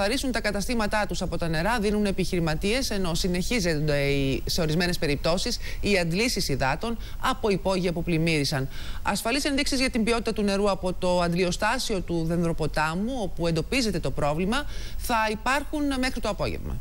Καθαρίσουν τα καταστήματά τους από τα νερά, δίνουν επιχειρηματίες, ενώ συνεχίζονται σε ορισμένες περιπτώσεις οι αντλήσεις υδάτων από υπόγεια που πλημμύρισαν. Ασφαλείς ενδείξεις για την ποιότητα του νερού από το αντλιοστάσιο του Δενδροποτάμου, όπου εντοπίζεται το πρόβλημα, θα υπάρχουν μέχρι το απόγευμα.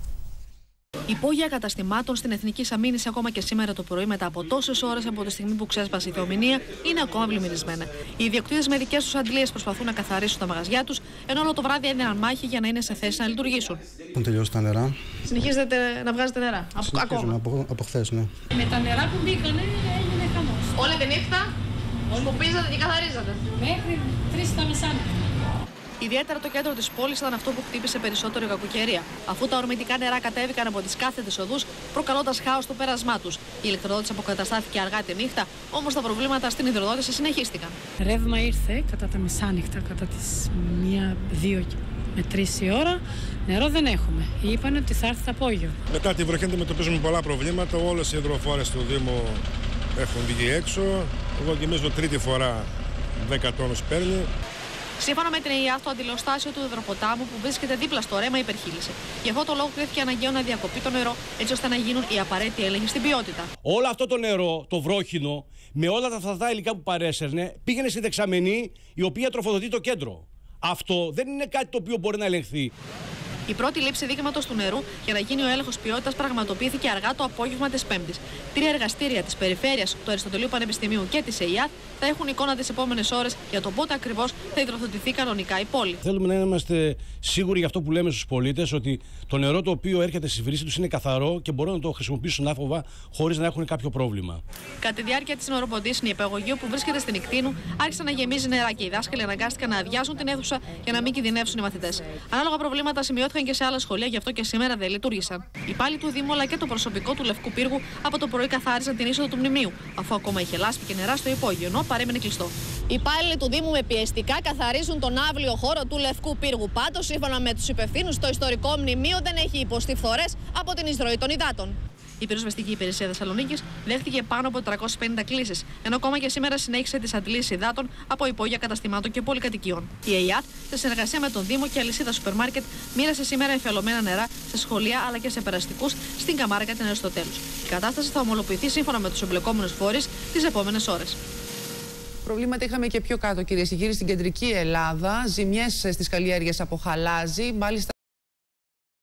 Υπόγεια καταστημάτων στην Εθνική Σαμήνης ακόμα και σήμερα το πρωί, μετά από τόσες ώρες από τη στιγμή που ξέσπασε η θεομηνία, είναι ακόμα πλημμυρισμένα. Οι ιδιοκτήτες με δικές τους αντλίες προσπαθούν να καθαρίσουν τα μαγαζιά τους, ενώ όλο το βράδυ έδιναν μάχη για να είναι σε θέση να λειτουργήσουν. Έχουν τελειώσει τα νερά. Συνεχίζετε να βγάζετε νερά? Ακόμα. Από χθες, ναι. Με τα νερά που μπήκανε έγινε χαμός. Όλη τη νύχτα σκουπίζατε και καθαρίζατε? Μέχρι 3 τα μεσάνυχτα. Ιδιαίτερα το κέντρο της πόλης ήταν αυτό που χτύπησε περισσότερο η κακοκαιρία, αφού τα ορμητικά νερά κατέβηκαν από τις κάθετες οδούς, προκαλώντας χάος στο πέρασμά τους. Η ηλεκτροδότηση αποκαταστάθηκε αργά τη νύχτα, όμως τα προβλήματα στην υδροδότηση συνεχίστηκαν. Ρεύμα ήρθε κατά τα μεσάνυχτα, κατά τις 1, 2 με 3 η ώρα. Νερό δεν έχουμε. Είπαν ότι θα έρθει το απόγειο. Μετά τη βροχή αντιμετωπίζουμε πολλά προβλήματα. Όλες οι υδροφόρες του Δήμου έχουν βγει έξω. Εγώ γεμίζω τρίτη φορά 10 τόνους παίρνει. Σύμφωνα με την ΕΙΑΘ, το αντιλιοστάσιο του Δενδροποτάμου που βρίσκεται δίπλα στο ρέμα υπερχείλησε. Γι' αυτό το λόγο κρίθηκε αναγκαίο να διακοπεί το νερό, έτσι ώστε να γίνουν οι απαραίτητοι έλεγχοι στην ποιότητα. Όλο αυτό το νερό, το βρόχινο, με όλα τα φθαρτά υλικά που παρέσαιρνε, πήγαινε στη δεξαμενή, η οποία τροφοδοτεί το κέντρο. Αυτό δεν είναι κάτι το οποίο μπορεί να ελεγχθεί. Η πρώτη λήψη δείγματος του νερού για να γίνει ο έλεγχος ποιότητας πραγματοποιήθηκε αργά το απόγευμα της Πέμπτης. 3 εργαστήρια της Περιφέρειας, του Αριστοτελείου Πανεπιστημίου και της ΕΙΑΘ θα έχουν εικόνα τις επόμενες ώρες για το πότε ακριβώς θα υδροθοτηθεί κανονικά η πόλη. Θέλουμε να είμαστε σίγουροι για αυτό που λέμε στους πολίτες, ότι το νερό το οποίο έρχεται στη βρύση τους είναι καθαρό και μπορούν να το χρησιμοποιήσουν άφοβα χωρίς να έχουν κάποιο πρόβλημα. Κατά τη διάρκεια της ημεροποντής, η νηπιαγωγείο που βρίσκεται στην Ικτίνου άρχισε να γεμίζει νερά και οι δάσκαλοι αναγκάστηκαν να αδειάσουν την αίθουσα για να μην κινδυνεύσουν οι μαθητές. Ανάλογα προβλήματα σημειώθηκαν και σε άλλα σχολεία, γι' αυτό και σήμερα δεν λειτουργήσαν. Οι υπάλληλοι του Δήμου αλλά και το προσωπικό του Λευκού Πύργου από το πρωί καθάριζαν την είσοδο του μνημείου, αφού ακόμα είχε λάσπη και νερά στο υπόγειο, ενώ παρέμεινε κλειστό. Οι υπάλληλοι του Δήμου με πιεστικά καθαρίζουν τον άβλιο χώρο του Λευκού Πύργου. Πάντως, σύμφωνα με τους υπευθύνους, το ιστορικό μνημείο δεν έχει υποστεί φθορές από την εισρωή των υδάτων. Η πυροσβεστική υπηρεσία Θεσσαλονίκης δέχτηκε πάνω από 450 κλήσεις, ενώ ακόμα και σήμερα συνέχισε τις αντλήσεις υδάτων από υπόγεια καταστημάτων και πολυκατοικιών. Η ΕΙΑΘ, σε συνεργασία με τον Δήμο και αλυσίδα σούπερ μάρκετ, μοίρασε σήμερα εμφιαλωμένα νερά σε σχολεία αλλά και σε περαστικούς στην Καμάρα την Αριστοτέλους. Η κατάσταση θα ομολοποιηθεί σύμφωνα με τους εμπλεκόμενους φορείς τις επόμενες ώρες. Προβλήματα είχαμε και πιο κάτω, κυρίες και κύριοι, στην κεντρική Ελλάδα. Ζημιές στις καλλιέργειες από χαλάζι. Μάλιστα.